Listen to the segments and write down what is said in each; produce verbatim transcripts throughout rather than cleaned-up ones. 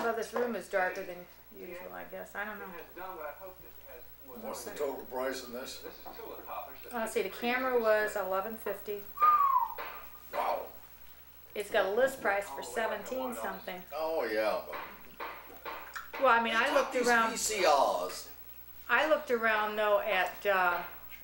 Well, this room is darker than usual, I guess. I don't know. What's the total price on this? Let's see, the camera was eleven fifty. Wow. It's got a list price for seventeen something. Oh yeah. Well, I mean, I looked These around. V C Rs. I looked around though at. Uh,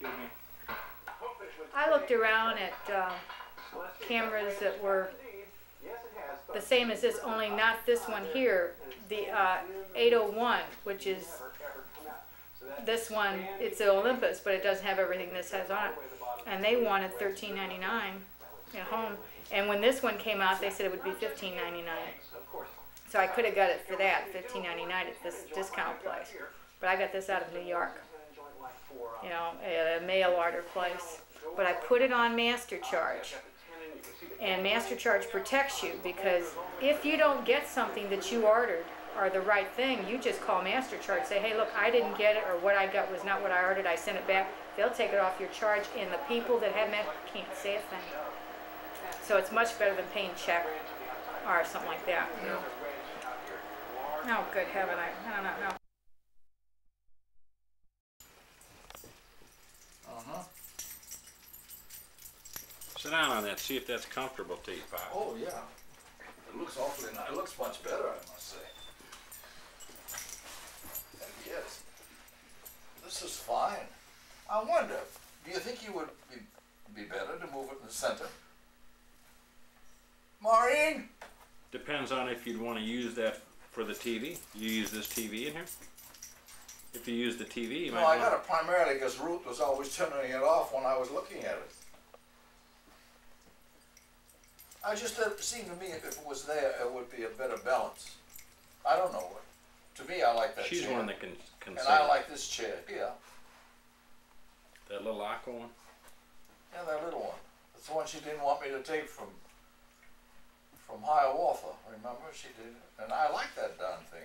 I looked around at uh, cameras that were the same as this, only not this one here. The uh, eight oh one, which is this one. It's the Olympus, but it doesn't have everything this has on it. And they wanted thirteen ninety-nine at home. And when this one came out, they said it would be fifteen ninety-nine. So I could have got it for that, fifteen ninety-nine at this discount place. But I got this out of New York, you know, at a mail order place. But I put it on MasterCharge. And MasterCharge protects you, because if you don't get something that you ordered or the right thing, you just call MasterCharge, say, hey, look, I didn't get it, or what I got was not what I ordered, I sent it back. They'll take it off your charge, and the people that have Master can't say a thing. So it's much better than paying check or something like that, you know. Oh, good heaven, I, I don't know. Uh-huh. Sit down on that, see if that's comfortable to you, Pop. Oh yeah. It looks awfully nice. It looks much better, I must say. And yes, this is fine. I wonder, do you think you would be, be better to move it in the center? Maureen? Depends on if you'd want to use that for the T V. You use this T V in here? If you use the T V, you No, might I want... got it primarily because Ruth was always turning it off when I was looking at it. I just, it seemed to me if it was there, it would be a better balance. I don't know. To me, I like that She's chair. one that can, can And say I that. like this chair here. That little aqua one? Yeah, that little one. That's the one she didn't want me to take from from Hiawatha. Remember, she did, and I like that darn thing.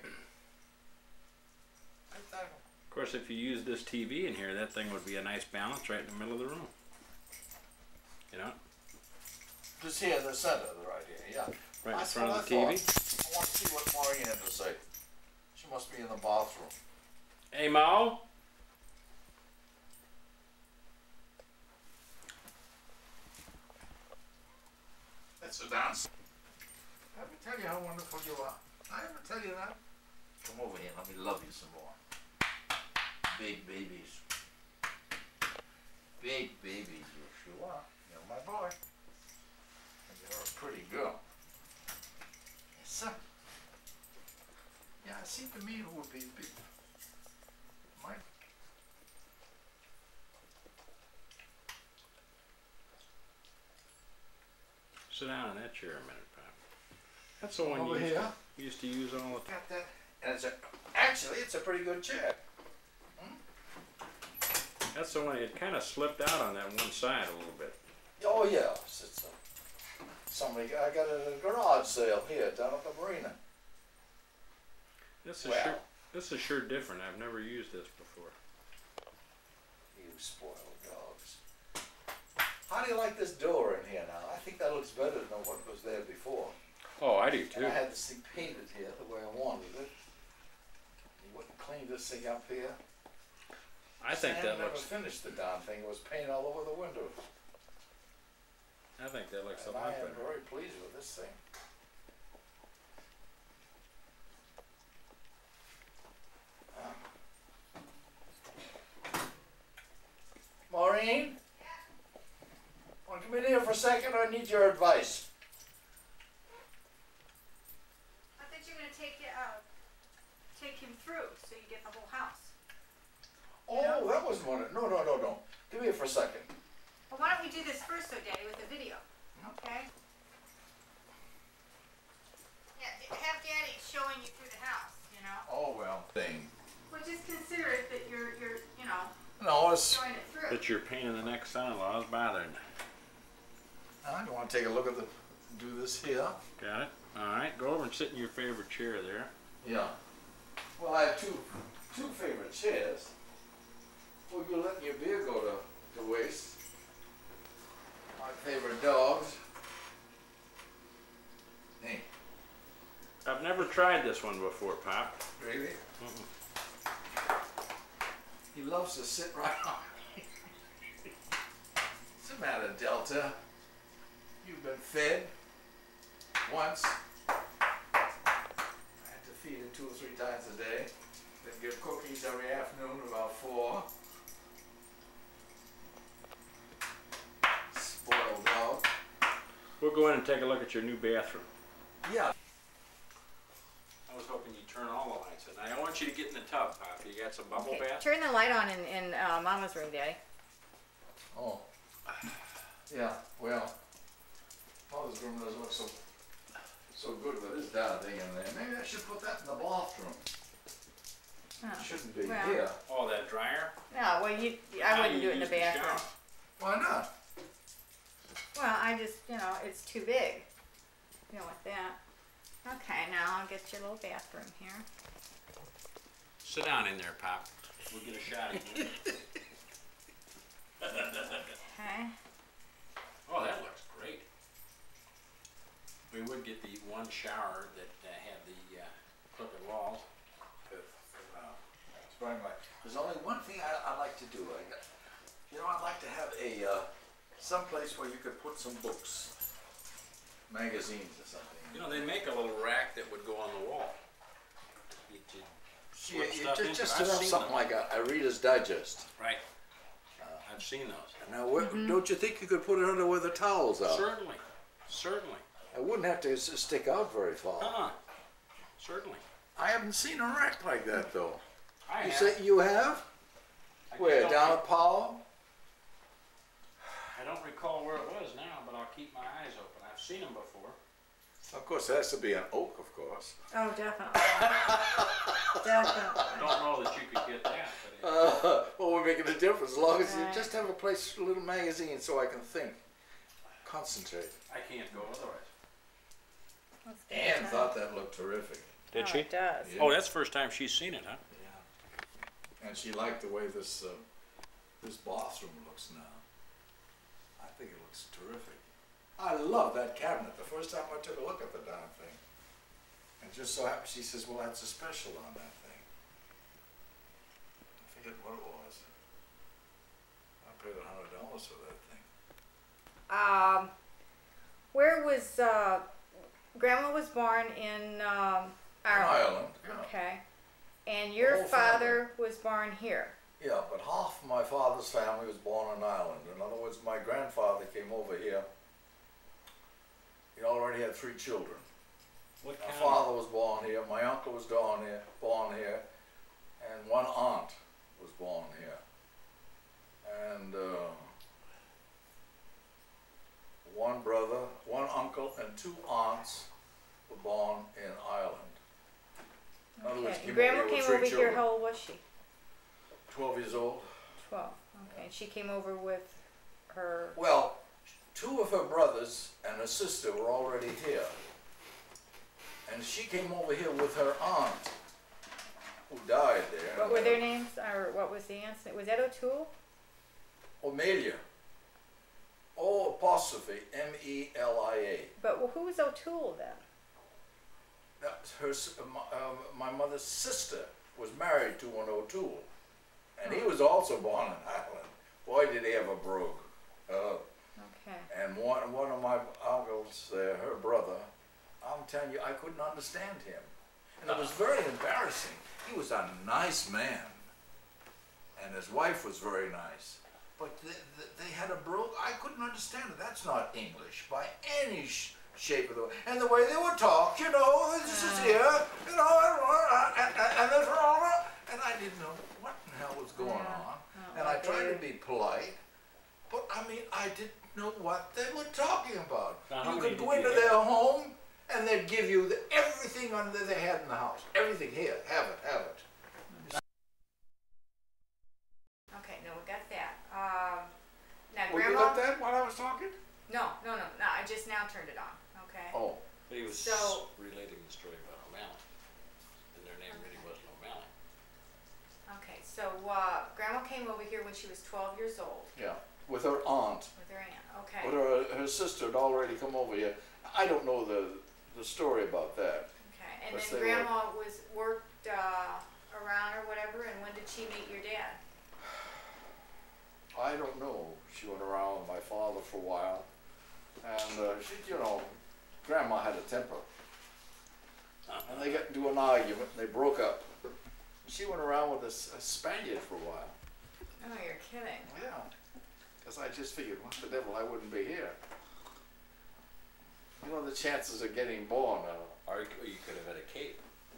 Take that one. Of course, if you use this T V in here, that thing would be a nice balance right in the middle of the room. You know? Just here in the center, right here, yeah. Right in That's front what of the I T V. thought. I want to see what Maureen had to say. She must be in the bathroom. Hey, Mo? Let's sit down. Let me tell you how wonderful you are. I ever tell you that? Come over here, let me love you some more. Big babies. Big babies, you sure are. You're my boy. And you're a pretty girl. Yes, sir. Yeah, it seemed to me it would be big. My Sit down in that chair a minute, Pop. That's the one Over you used, here? to, used to use all the time. got that. And it's a, actually, it's a pretty good chair. That's the one, it kind of slipped out on that one side a little bit. Oh yeah, it's, it's a, somebody, I got it at a garage sale here down at the marina. This is Well. sure, this is sure different. I've never used this before. You spoiled dogs. How do you like this door in here now? I think that looks better than what was there before. Oh, I do And too. I had this thing painted here the way I wanted it. You wouldn't clean this thing up here. I think Sam that never looks. finished the darn thing. It was paint all over the windows. I think that looks a And lot I am better. very pleased with this thing. Maureen? Want to come in here for a second? I need your advice. I thought you were going to take, uh, take him through so you get the whole house. Oh, that wasn't one. of- No, no, no, no. Give me here for a second. Well, why don't we do this first, though, Daddy, with the video? Okay? Yeah, have Daddy showing you through the house, you know? Oh well. Thing. Well, just consider it that you're, you're, you know, No, it's. showing it through. But your pain in the neck son-in-law is bothering. I want to take a look at the. Do this here. Got it? Alright, go over and sit in your favorite chair there. Yeah. Well, I have two, two favorite chairs. Well, you're letting your beer go to, to waste. My favorite dogs. Hey. I've never tried this one before, Pop. Really? Mm-mm. He loves to sit right on me. What's the matter, Delta? You've been fed once. I had to feed him two or three times a day. Then give cookies every afternoon about four. Spoiled dog. We'll go in and take a look at your new bathroom. Yeah. I was hoping you'd turn all the lights on. I want you to get in the tub, Pop. You got some bubble Okay, bath? turn the light on in, in uh, Mama's room, Daddy. Oh. Yeah, well, Mother's room doesn't look so so good with this darn thing in there. Maybe I should put that in the bathroom. Oh. It shouldn't be Well. here. Oh, that dryer? No, well, you, I Now wouldn't you do it in the use the bathroom. shower. Why not? Well, I just, you know, it's too big. You know, with that. Okay, now I'll get your little bathroom here. Sit down in there, Pop. We'll get a shot of you. Okay. Oh, that looks great. We would get the one shower that uh, had the uh, crooked walls. That's right, Mike. There's only one thing I, I like to do. I got, you know, I'd like to have a uh, some place where you could put some books, magazines or something. You know, they make a little rack that would go on the wall. You, you See, slip it- stuff ju- into just it. I've enough seen something them. like a, a Reader's Digest. Right. I've seen those. Now, where, don't you think you could put it under where the towels are? Certainly. Certainly. It wouldn't have to s- stick out very far. Huh. Certainly. I haven't seen a rack like that though. I You have. say you have? I Where, don't- down at Powell? I don't recall where it was now, but I'll keep my eyes open. I've seen them before. Of course, it has to be an oak, of course. Oh, definitely. Definitely. I don't know that you could get that, but it, Uh, well, we're making a difference as long as you Right. just have a place, a little magazine, so I can think, concentrate. I can't go otherwise. Let's do Anne that. thought that looked terrific. Did Oh, she? It does. Yeah. Oh, that's the first time she's seen it, huh? Yeah. And she liked the way this uh, this bathroom looks now. I think it looks terrific. I love that cabinet. The first time I took a look at the darn thing, and just so happened, she says, "Well, that's a special on that thing." I forget what it was. I paid a hundred dollars for that thing. Um, where was, uh, Grandma was born in, um, Ireland. Ireland. Yeah. Okay. And your whole father was born here. Yeah, but half my father's family was born in Ireland. In other words, my grandfather came over here. He already had three children. What My kind father was born here, my uncle was born here, born here, and one aunt was born here. And uh, one brother, one uncle, and two aunts were born in Ireland. In other words, Okay. came Grandma over here came with three over here, children. how old was she? Twelve years old. Twelve. Okay. And she came over with her. Well, two of her brothers and her sister were already here. And she came over here with her aunt, who died there. What were their names? Or what was the aunt's name? Was that O'Toole? Amelia. O apostrophe M E L I A. But who was O'Toole then? That's her, s- uh, my, um, my mother's sister was married to an O'Toole. And he was also born in Ireland. Boy, did he have a brogue. Uh, Okay. and one, one of my uncles there, her brother, I'm telling you, I couldn't understand him. And it was very embarrassing. He was a nice man. And his wife was very nice. But th th they had a brogue. I couldn't understand it. That's not English by any sh shape of the way. And the way they would talk, you know, this is here, you know, and, and, and then and I didn't know what the hell was going Yeah. on. Oh, And I tried to okay. be polite, but I mean, I didn't know what they were talking about. Now, how You many could did go you into have? their home and they'd give you the, everything under they had in the house. Everything here, have it, have it. Okay. No, we got that. Um, now Well, you Grandma. got that while I was talking? No, no, no, no. I just now turned it on. Okay. Oh, But he was So- relating the story about O'Malley. And their name really wasn't O'Malley. Okay. So uh, Grandma came over here when she was twelve years old yeah, with her aunt. with her aunt. Okay. But her, her sister had already come over here. I don't know the, the story about that. Okay. And And Yes, then they Grandma was worked uh, around or whatever, and when did she meet your dad? I don't know. She went around with my father for a while, and uh, she, you know, Grandma had a temper, and they got into an argument, and they broke up. She went around with a, S- a Spaniard for a while. Oh, you're kidding. Yeah, because I just figured, what the devil, I wouldn't be here. You know, the chances of getting born uh, Or you could you could have had a cape.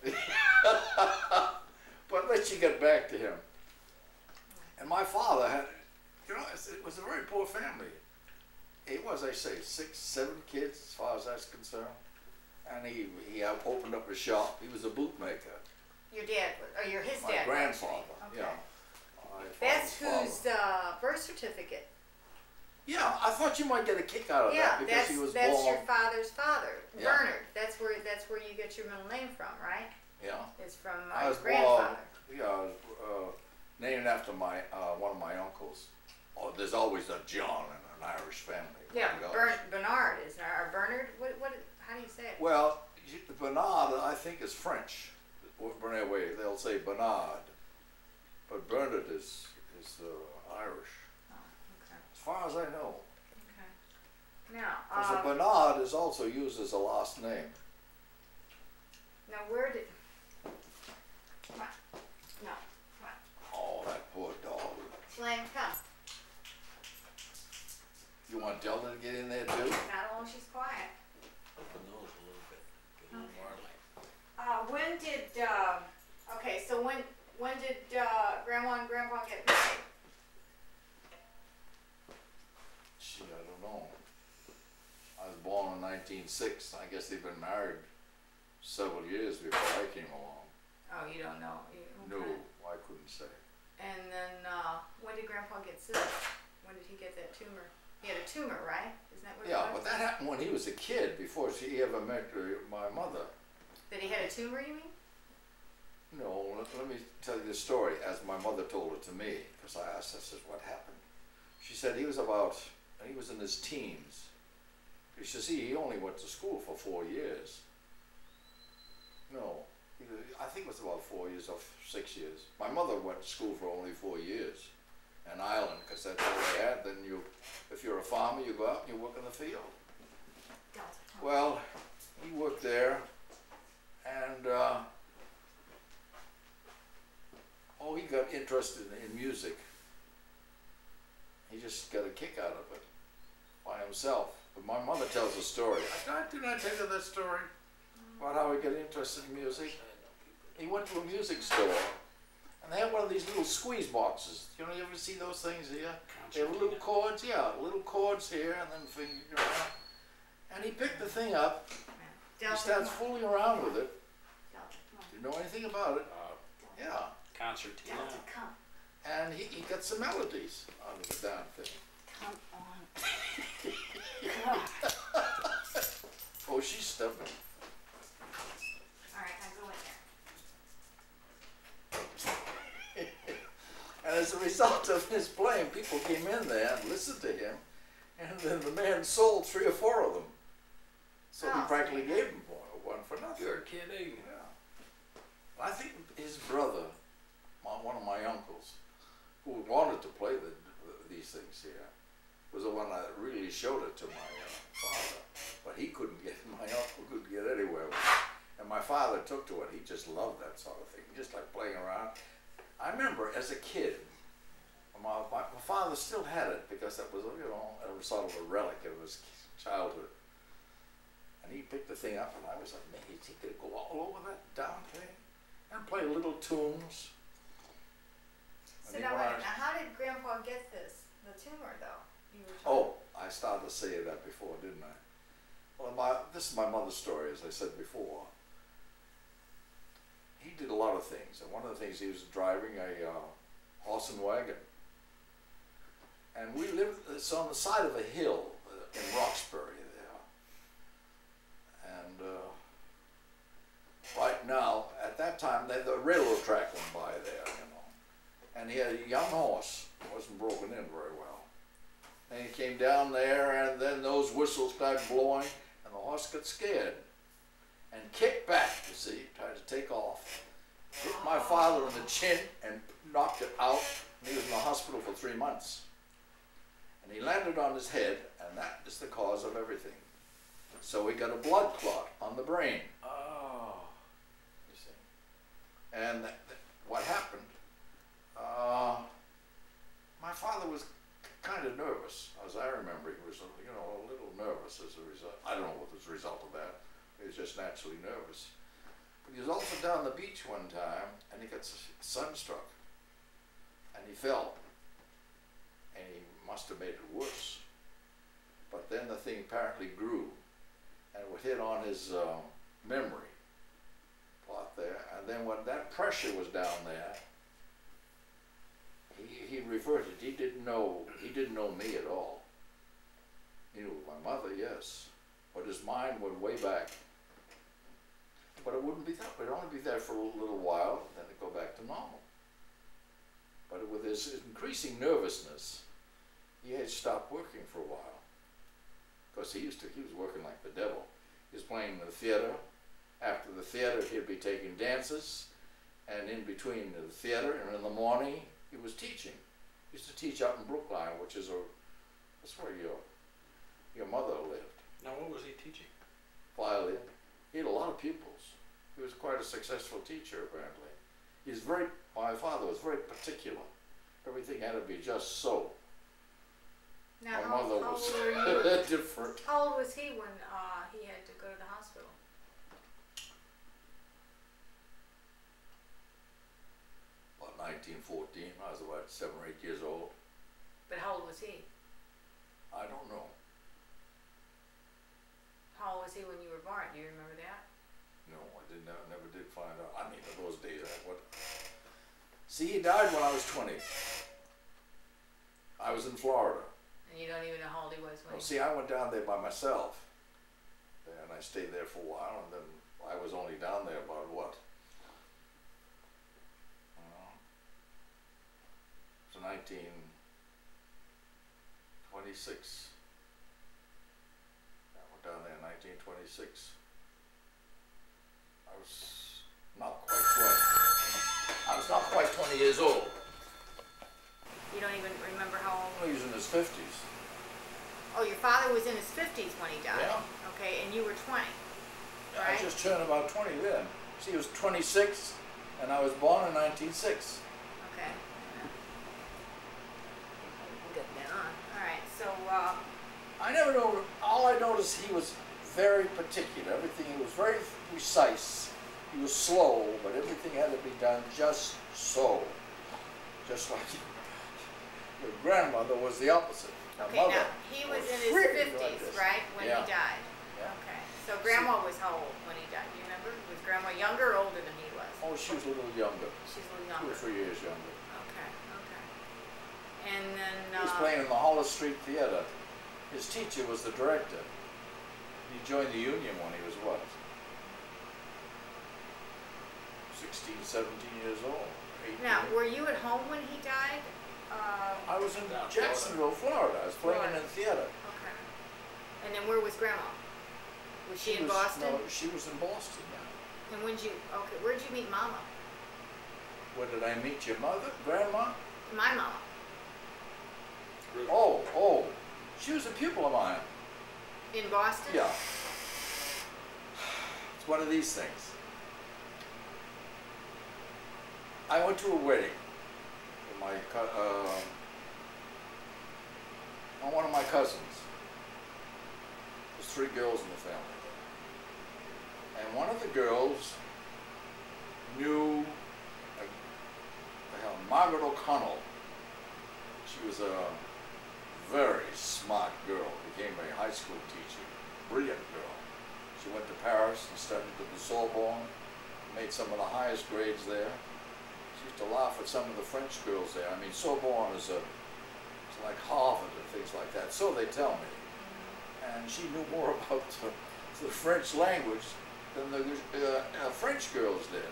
but let's you get back to him. And my father had, you know, it's- it was a very poor family. It was, I say, six, seven kids as far as that's concerned. And he, he opened up a shop. He was a bootmaker. Your dad, or your his My dad? grandfather, actually. yeah. Okay. My That's father's father. whose uh, birth certificate. Yeah, I thought you might get a kick out of Yeah, that because that's he was that's born. your father's father, Yeah. Bernard. That's where that's where you get your middle name from, right? Yeah. It's from I my was grandfather. born, yeah, I was uh, named after my uh, one of my uncles. Oh, there's always a John in an Irish family. Yeah, My gosh. Bern, Bernard is or Bernard. What what? How do you say it? Well, you- Bernard, I think, is French. Or Anyway, they'll say Bernard, but Bernard is is uh, Irish, Oh, okay, as far as I know. okay. Now, Because a um, Bernard is also used as a last name. now where did? Come on, no, come on, Oh, that poor dog. Flame, come. You want Delta to get in there too? Not only she's quiet. Open those a little bit. Get a little more light. Uh, when did, uh, okay, so when, when did, uh, Grandma and Grandpa get married? Gee, I don't know. I was born in nineteen oh six. I guess they've been married several years before I came along. Oh, you don't know? You, No, okay. I couldn't say. And then, uh, when did Grandpa get sick? When did he get that tumor? He had a tumor, right? Isn't that what Yeah, it was? but that happened when he was a kid, before she ever met uh, my mother. That he had a tumor, you mean? No, let, let me tell you the story as my mother told it to me, because I asked her, I said, what happened? She said he was about, he was in his teens. She said, see, he only went to school for four years. No, he was, I think it was about four years or six years. My mother went to school for only four years in Ireland, because that's all they had. Then you, if you're a farmer, you go out and you work in the field. Delta. come on. Well, he worked there, and uh, oh, he got interested in music. He just got a kick out of it by himself. But my mother tells a story. I did I tell you that story about how he got interested in music? He went to a music store, and they had one of these little squeeze boxes. You know, you ever see those things here? They have little chords, yeah, little chords here, and then finger, you know. And he picked the thing up. He Delta, starts come on. fooling around with it. Delta, come on. Didn't know anything about it. Uh, Yeah. concertina. Delta, come. And he, he got some melodies out of the damn thing. Come on. God. Oh, she's stubborn. All right, now go in there. And as a result of his playing, people came in there and listened to him. And then the man sold three or four of them. So he Oh. practically gave him one, one for nothing. You're kidding. Yeah. I think his brother, my, one of my uncles, who wanted to play the, these things here, was the one that really showed it to my uh, father. But he couldn't get, my uncle couldn't get anywhere with it. And my father took to it. He just loved that sort of thing. He just like playing around. I remember as a kid, my, my, my father still had it because that was, you know, a sort of a relic of his childhood. And he picked the thing up, and I was amazed. He could go all over that damn thing and play little tunes. So And he now, went wait, on- now how did Grandpa get this, the tumor though? You were Oh, talking- I started to say that before, didn't I? Well, my, this is my mother's story, as I said before. He did a lot of things, and one of the things, he was driving a uh, horse and wagon. And we lived, it's on the side of a hill uh, in Roxbury there. And uh, right now, at that time, they, the railroad track went by there, you know. And he had a young horse, wasn't broken in very well. And he came down there, and then those whistles started blowing, and the horse got scared. and kicked back, you see, tried to take off. Hit my father in the chin and knocked it out, and he was in the hospital for three months. And he landed on his head, and that is the cause of everything. So he got a blood clot on the brain. Oh. You see. And th th what happened, uh, my father was kind of nervous, as I remember. He was, you know, a little nervous as a result. I don't know what was the result of that. He was just naturally nervous. But he was also down the beach one time, and he got s- sunstruck. And he fell. And he must have made it worse. But then the thing apparently grew, and it would hit on his uh, memory plot there. And then when that pressure was down there, he, he reverted. He didn't know, he didn't know me at all. He knew my mother, yes, but his mind went way back. But it wouldn't be that, it would only be there for a little while, then it'd go back to normal. But with his increasing nervousness, he had stopped working for a while. Because he used to, he was working like the devil. He was playing in the theater. After the theater, he'd be taking dances, and in between the theater and in the morning, he was teaching. He used to teach out in Brookline, which is a, that's where your, your mother lived. Now, what was he teaching? Violin. He had a lot of pupils. He was quite a successful teacher, apparently. He's very, my father was very particular. Everything had to be just so. Now, My how, mother how was old were you? different. How old was he when uh, he had to go to the hospital? About nineteen fourteen, I was about seven or eight years old. But how old was he? I don't know. How old was he when you were born? Do you remember that? No, I didn't. I never did find out. I mean, in those days, I what? See, he died when I was twenty. I was in Florida. And you don't even know how old he was when Well, he see, I went down there by myself, and I stayed there for a while, and then I was only down there about what? Uh, it was nineteen twenty-six. I went down there in nineteen twenty-six. I was not quite twenty. I was not quite twenty years old. You don't even remember how old? He was in his fifties. Oh, your father was in his fifties when he died. Yeah. Okay, and you were twenty. I Right. just turned about twenty then. See, he was twenty-six, and I was born in nineteen oh six. Okay. We'll get that on. All right. So, uh, I never know. All I noticed, he was very particular. Everything, he was very precise. He was slow, but everything had to be done just so. Just like your grandmother was the opposite. My okay. mother Now he was was in his really like fifties, this. right, when Yeah. he died. Yeah. Okay. So grandma was how old when he died? Do you remember? Was grandma younger or older than he was? Oh, she was a little younger, She's a little two younger. or three years younger. Okay. Okay. And then. He was uh, playing in the Hollis Street Theater. His teacher was the director. He joined the union when he was what? sixteen, seventeen years old. eighteen. Now, were you at home when he died? Uh, I was in Down Jacksonville, Florida. I was playing in the theater. okay. And then where was grandma? Was she, in was, Boston? No, she was in Boston, yeah. And when'd you? Okay. Where'd you meet Mama? Where did I meet your mother? Grandma? My mama. Oh, oh. She was a pupil of mine. In Boston? Yeah. It's one of these things. I went to a wedding with my co- uh, on one of my cousins. There's three girls in the family. And one of the girls knew uh, the hell, Margaret O'Connell. She was a very smart girl, became a high school teacher, brilliant girl. She went to Paris and studied at the Sorbonne, made some of the highest grades there. She used to laugh at some of the French girls there. I mean, Sorbonne is a, it's like Harvard and things like that, so they tell me. And she knew more about the, the French language than the uh, uh, French girls did.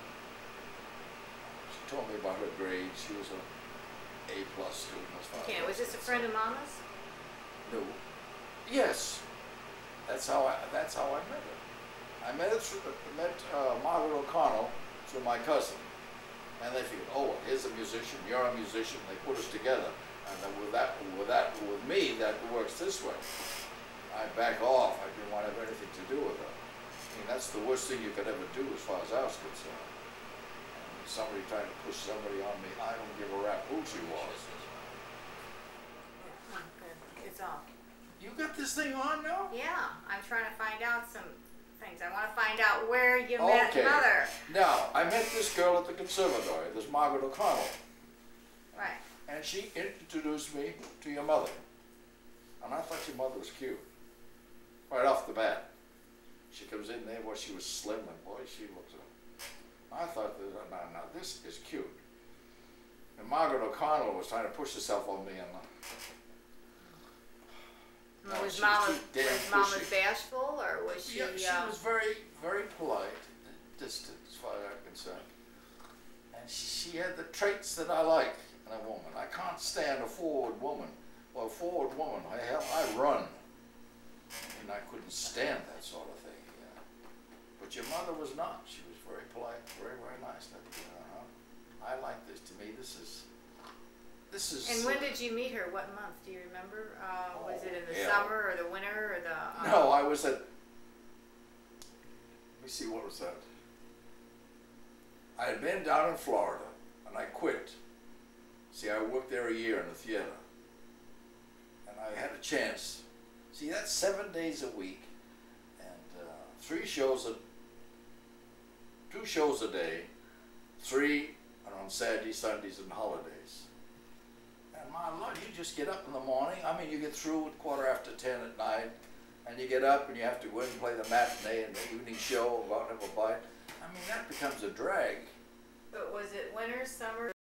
She told me about her grades. She was a A plus student as far Okay. as Was this a friend of Mama's? No. Yes. That's how I. That's how I met her. I met it through, met uh, Margaret O'Connell through my cousin, and they figured, oh, here's a musician, you're a musician. They put us together, and then with that, with that, with me, that works this way. I back off. I didn't want to have anything to do with her. I mean, that's the worst thing you could ever do, as far as I was concerned. And somebody trying to push somebody on me, I don't give a rap who she was. It's on. You got this thing on now? Yeah, I'm trying to find out some things. I want to find out where you met Okay. Mother. Now, I met this girl at the conservatory, this Margaret O'Connell, Right. and she introduced me to your mother. And I thought your mother was cute, right off the bat. She comes in there, well, she was slim, and boy, she looked. I thought, that, now, now, this is cute. And Margaret O'Connell was trying to push herself on me, and Was No, she Mama was too damn was Mama pushy. bashful, or was she? yeah, she uh, was very, very polite, distant as far as I'm concerned. And she had the traits that I like in a woman. I can't stand a forward woman. Well, a forward woman, I hell, I run. And I couldn't stand that sort of thing. Yeah. But your mother was not. She was very polite, very, very nice. Uh-huh. I like this. To me, this is, this is. And when did you meet her? What month? Do you remember? Uh, was it in the yeah. summer or the winter or the? Um, No, I was at. Let me see, what was that? I had been down in Florida, and I quit. See, I worked there a year in the theater, and I had a chance. See, that's seven days a week, and uh, three shows a, two shows a day, three on Saturdays, Sundays, and holidays. And my Lord, you just get up in the morning. I mean, you get through at quarter after ten at night, and you get up and you have to go in and play the matinee and the evening show, go out and have a bite. I mean, that becomes a drag. But was it winter, summer?